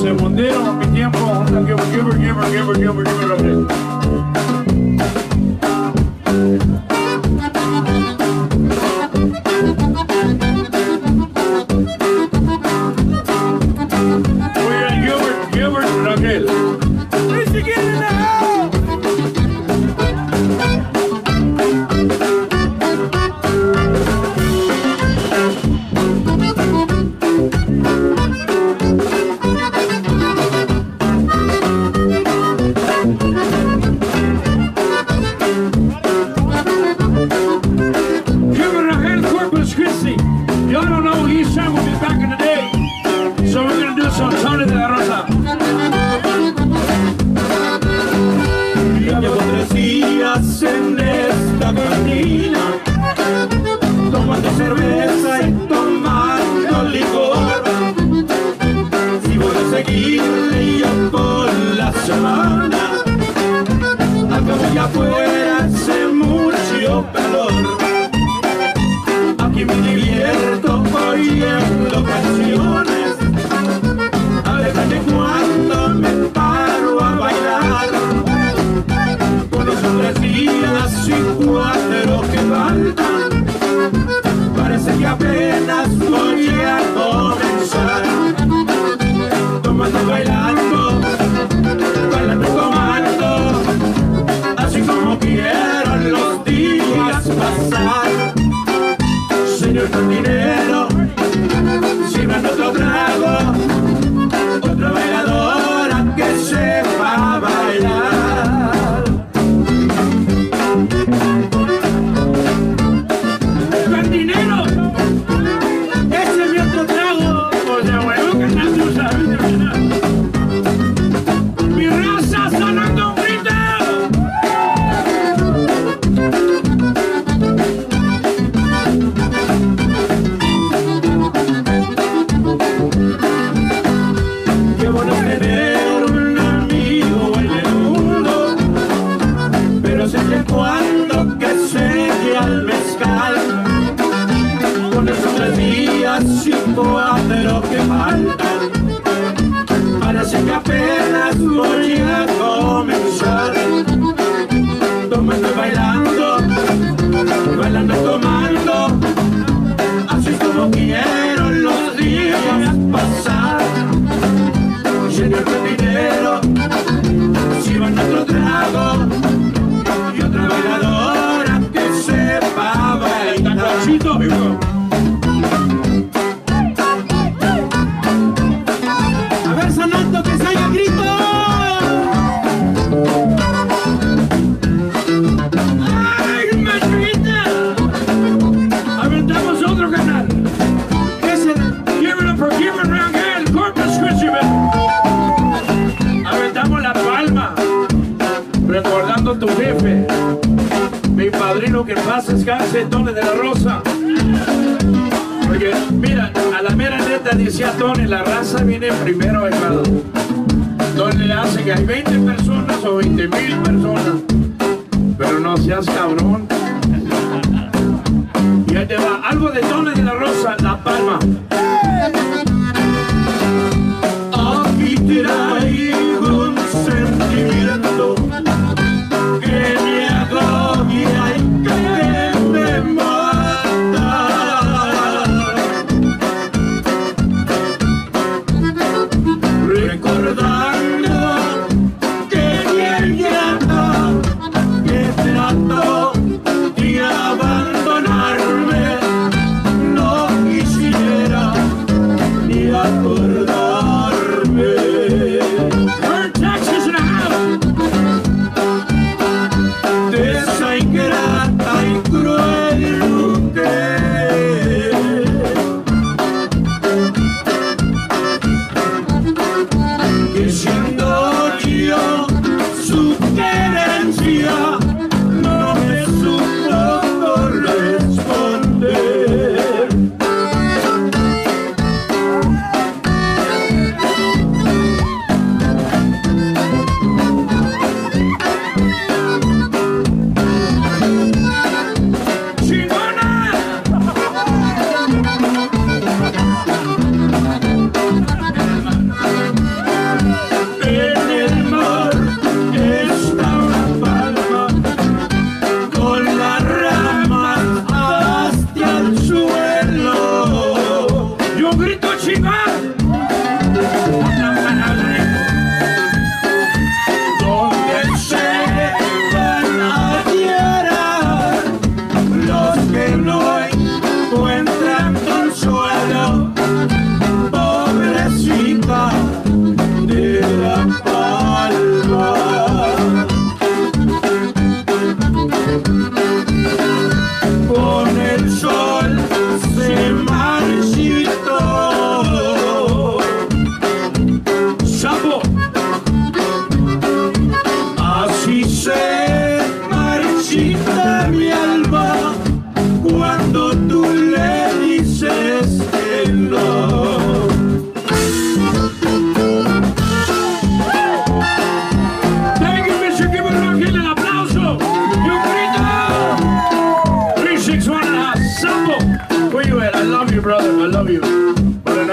segundero a mi tiempo. Give her. En esta cantina, tomando cerveza y tomando licor. Si voy a seguirle yo por la semana, acabo allá afuera hace mucho calor. Aquí me divierto oyendo canciones, a veces de cuando me paro a bailar. Son 3 días y 4 que faltan, parece que apenas voy a comenzar. Tomando, bailando, bailando, tomando, así como quiero los días pasar. Señor cantinero, sírvame otro trago, otra bailadora que sepa bailar. Cuando que seque al mezcal, con esos 3 días y 4 que faltan, parece que apenas voy a comenzar. Tomando y bailando, bailando y tomando, así como quiero los días pasar. Señor cantinero, sirvan otro trago y otra bailadora que sepa bailar. A ver, sonando, que salga el grito. ¡Ay, machita! Aventamos otro canal. Ese, give it up for giving round here, el Corpus Christi. Aventamos la palma, recordando a tu jefe, mi padrino, que en paz descanse, Tony de la Rosa. Porque mira, a la mera neta decía Tony, la raza viene primero, hermano. Tony le hace que hay 20 personas o 20,000 personas, pero no seas cabrón. Y ahí te va algo de Tony de la Rosa, La Palma. Aquí traigo un sentimiento que me agobia y que me mata. Recordando que bien llanto, que trato de abandonarme, no quisiera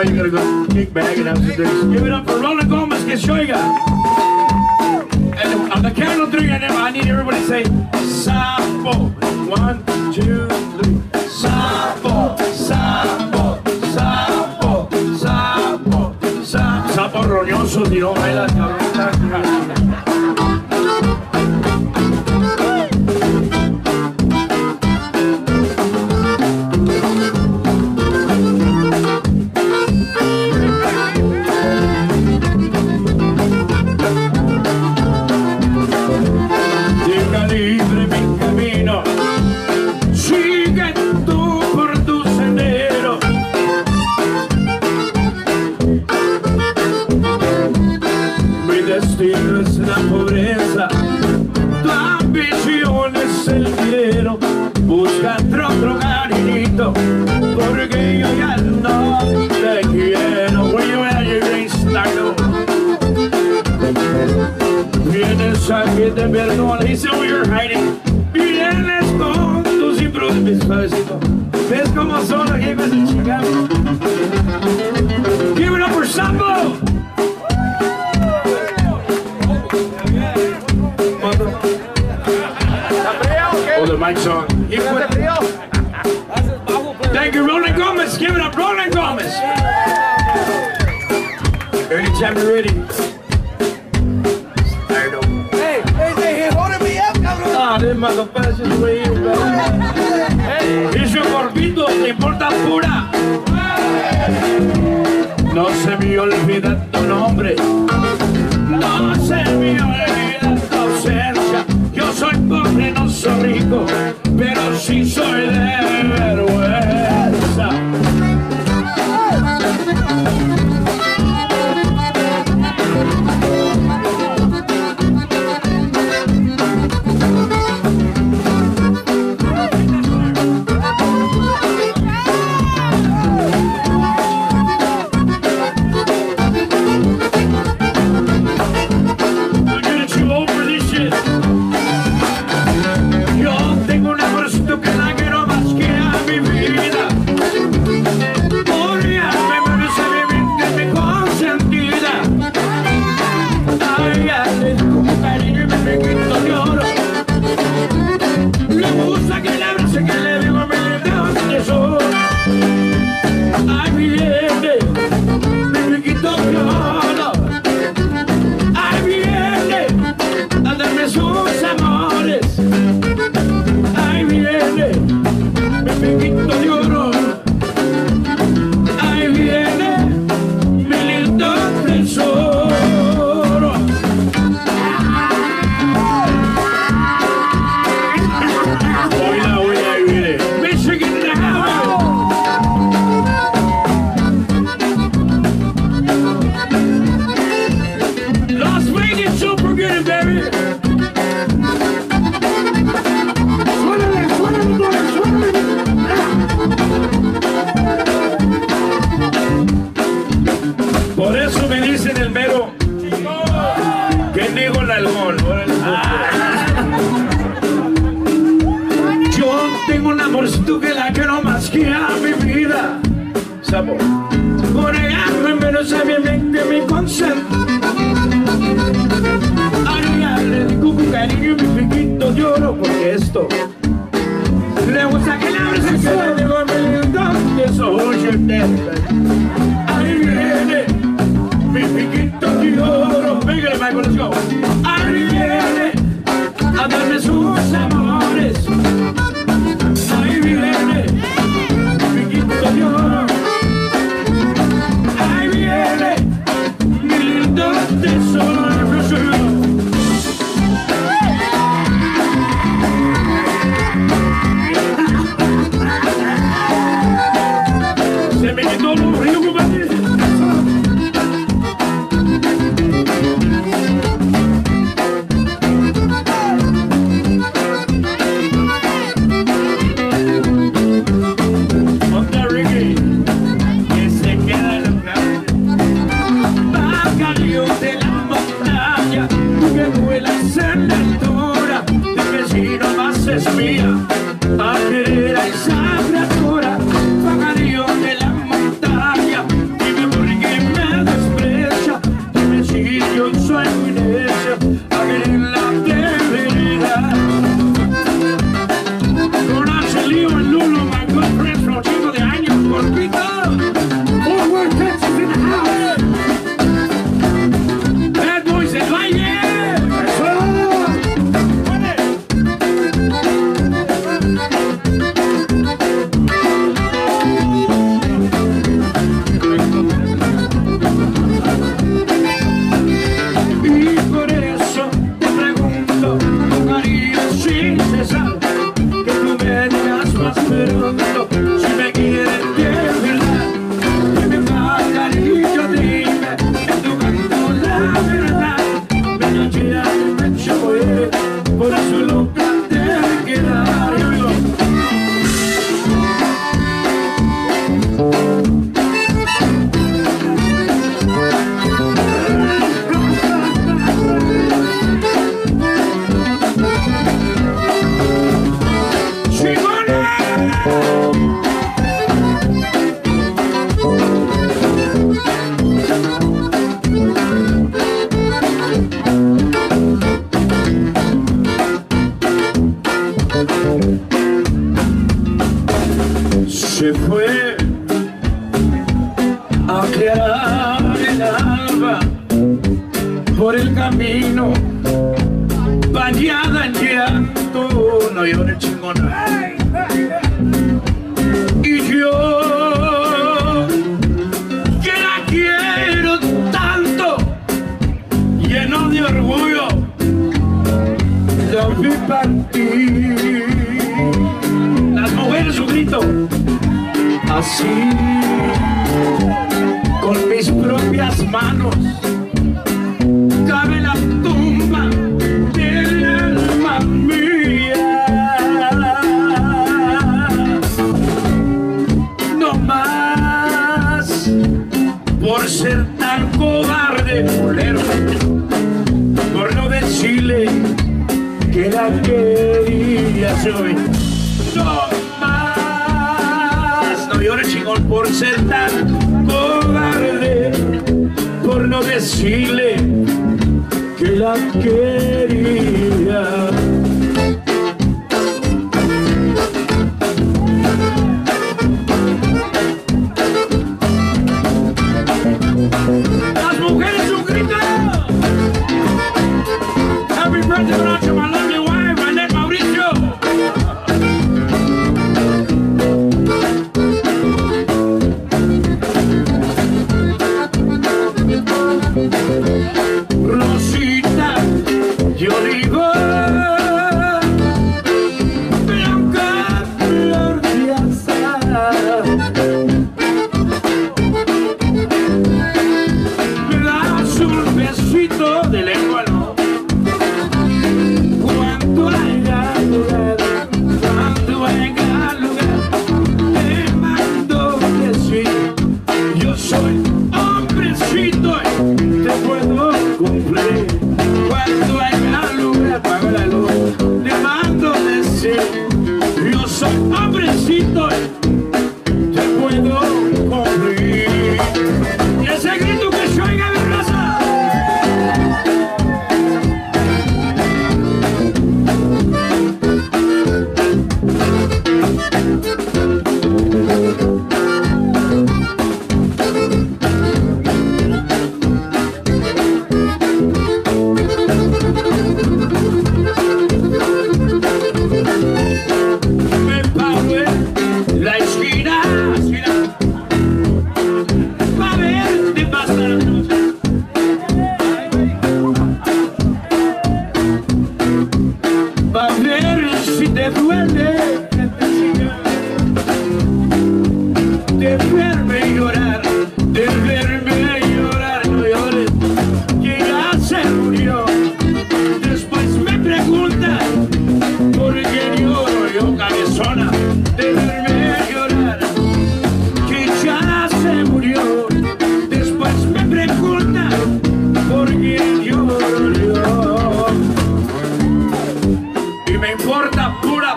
you gotta go kick back and have some drinks. Give it up for Roland Gomez, que se oiga. And on the count of three, I need everybody to say, Sapo. 1, 2, 3. Sapo, sapo, sapo, sapo, sapo. Sapo roñoso, tiró baila, es la pobreza, tu ambición es el dinero. Busca otro cariñito, porque yo ya no te quiero. When you at your green start, vienes a que te perdone. He said we were hiding. Vienes con tus improvisos. ¿Ves cómo son los jefes de Chicago? Give it up for Sambo. Oh, the mic's on. Thank you, Roland Gomez. Give it up, Roland Gomez. Anytime you're ready. Hey, holding me up, cabrón. Ah, this motherfucker's just way here, bro. Dice Corpito, te importa pura. No se me olvida tu nombre. No se me olvida tu ausencia. Yo soy pobre, no soy rico, pero sí soy de vergüenza. Tú que la quiero más que a mi vida, sabor. Por ella menos sabiamente mi consento. Ay, le digo con cariño mi piquito lloro porque esto le gusta que le abres el que le digo mi lindo que soy el de. Ahí viene mi piquito lloro. Venga, Michael, let's go. Ahí viene a darme sus amores. Ahí viene, mi piquito lloro. Ahí viene, mi lindo tesoro. Se me quitó los ríos, el alba por el camino, bañada en llanto, no llores chingona. Y yo, que la quiero tanto, lleno de orgullo, la vi partir. Las mujeres un grito, así, con mis propias manos, cabe la tumba del alma mía. No más por ser tan cobarde, bolero, por no decirle que la quería. No más, no llores chingón, por ser tan cobarde, por no decirle que la quería. Las mujeres un grito. Happy birthday, Nacho, my lovely wife, my name Mauricio. Rosita, yo digo, blanca flor de azahar, me das un besito de lengua, ¿no? Cuando haya lugar, te mando decir, yo soy hombrecito y te puedo cumplir. Cuando haya lugar, apago la luz, te mando decir, yo soy hombrecito y te puedo cumplir. Y ese grito que se oiga mi raza. Me paro en la esquina, pa' verte pasar, pa' ver si te duele de verme llorar, no llores, que ya se murió. Después me preguntas por qué lloro yo, cabezona, de verme llorar, que ya se murió. Después me preguntas por qué lloro yo, y me importa pura.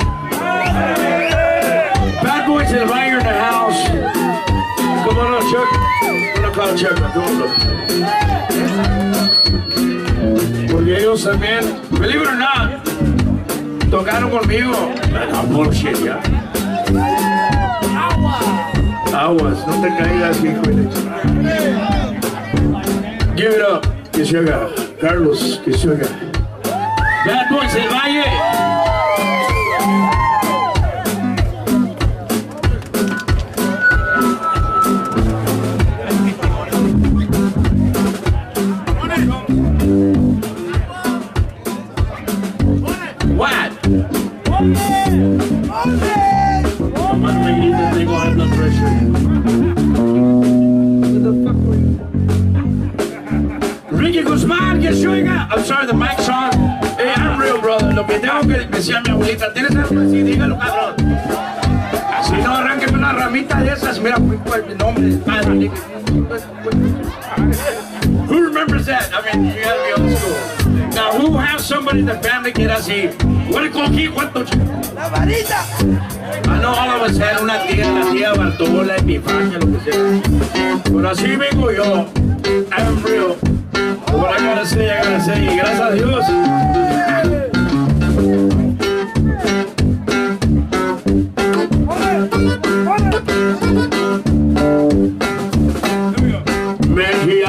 Bad Boys and Fire in the house. Come on up, Chuck. I'm gonna call Chuck. Porque ellos también, believe it or not, tocaron conmigo. No, bullshit, ya. Aguas, no te caigas, hijo de leche. Give it up, que se oiga. Carlos, que se oiga. Bad Boys del Valle. What? Nomás me gritan, tengo high blood pressure. What the fuck were you? Ricky Guzmán, que se oiga. I'm sorry, the mic's on. Hey, I'm real, brother. Lo que tengo que decir a mi abuelita, ¿tienes algo así? Dígalo, cabrón. Así no, arránqueme una ramita de esas. Mira, pues, el nombre del padre. Who remembers that? I mean, you gotta be old school. Now, who has somebody in the family que era así? What do you call he? What the... La varita. I know all of us had una tía, la tía Bartola, Epifania, lo que sea. Pero así vengo yo. I'm real. What I gotta say, y gracias a Dios.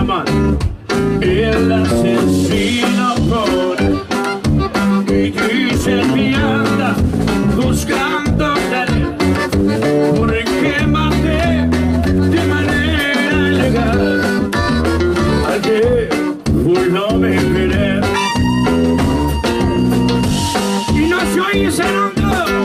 llaman el asesino pobre. Y dicen que anda buscando talento, porque maté de manera ilegal al que no me querer. Y no se oye cenando.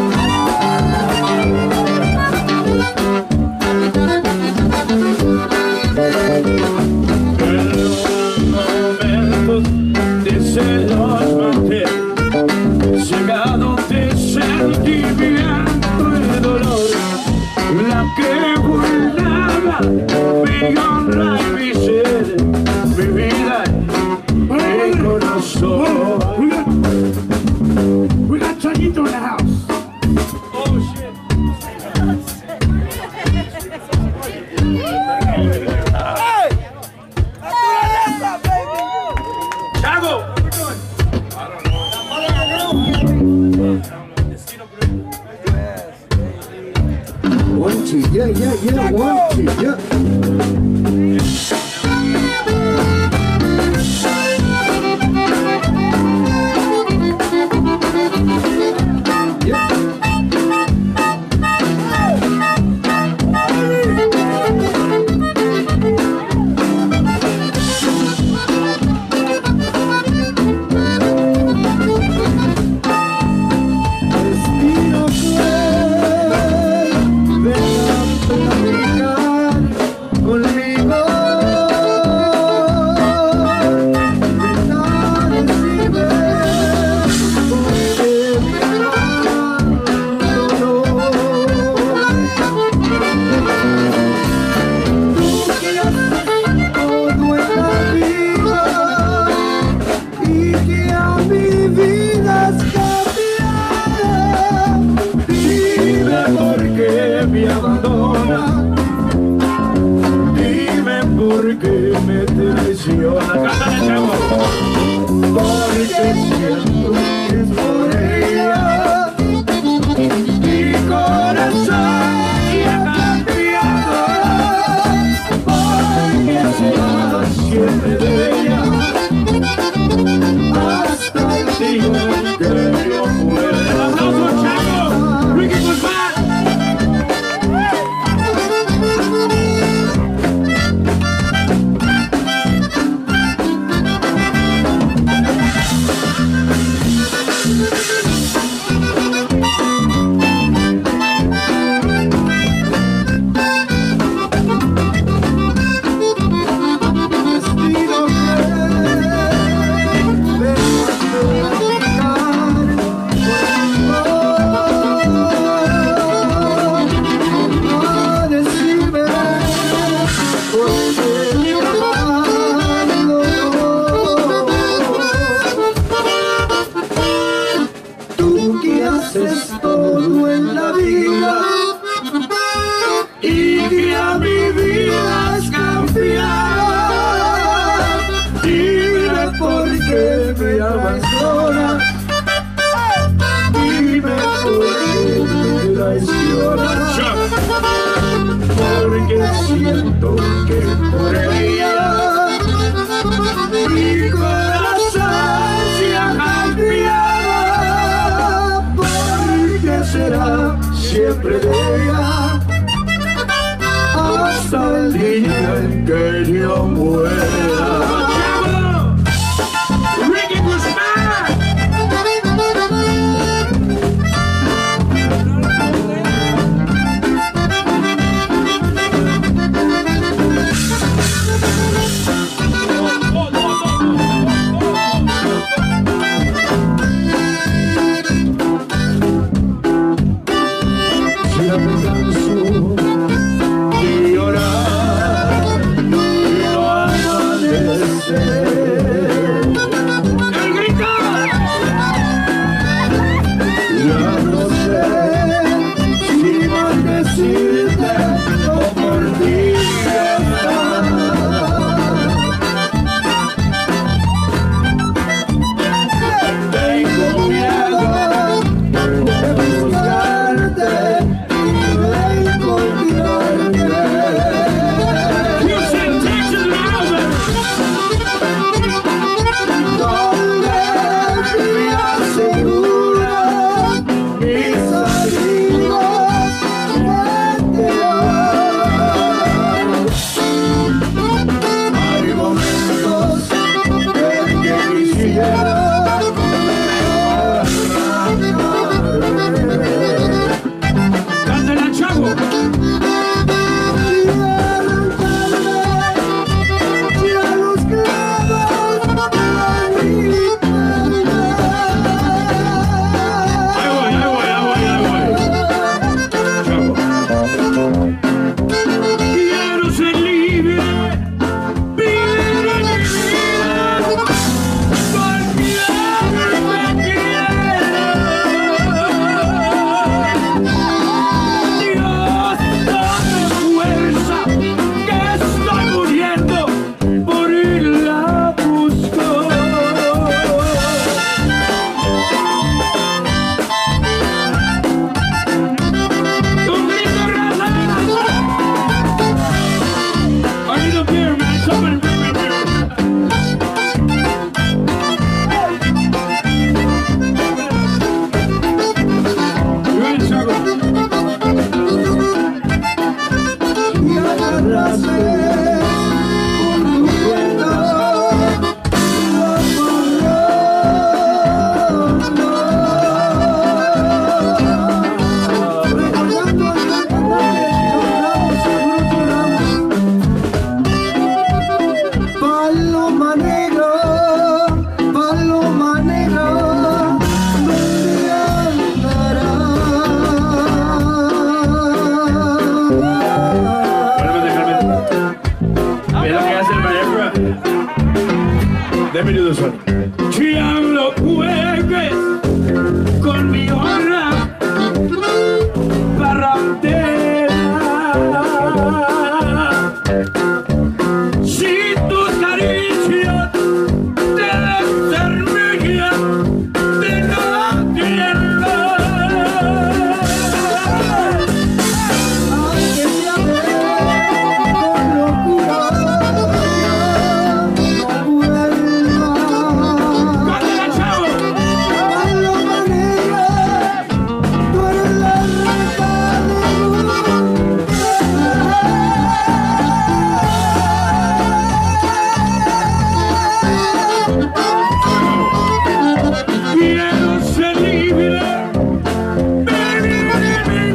En los momentos de celos maté, cegado de sentimiento y dolor, la que burlaba mi honra y mi ser, mi vida y mi corazón. We got Chanito in the house. Oh shit. Hey! Naturaleza, baby! Chago! One, two, yeah, one, two, yeah. Porque siento que por ella mi corazón se ha cambiado, porque será siempre de ella hasta el día en que yo muera. Deme de sol. Diablo juegues con mi honra parrandera. Si tus caricias te destermillan de la tierra. Aunque te amé con locura, no vuelva. ¡Cántala, chavo! Paloma negra, tú eres la reina de Quiero ser libre, baby, baby,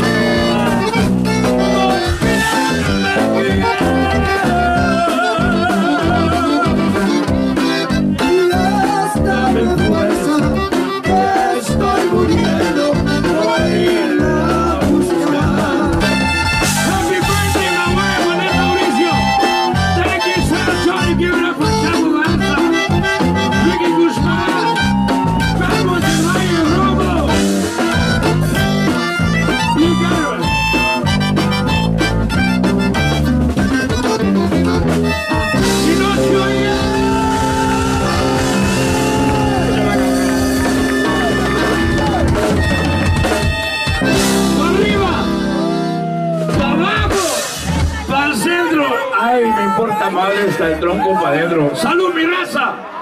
Dame fuerza, que estoy muriendo, voy a irla a buscar. Happy birthday, my wife, Juanita Mauricio. Thank you so much, Johnny. Give it up for Chavo Lanza, Ricky Guzmán, Vamos de Ryan Robo. You got it. Y no se oye. ¡Pa' arriba! ¡Pa' abajo! ¡Para el centro! ¡Ay, me importa madre! Está el tronco para adentro. ¡Salud, mi raza!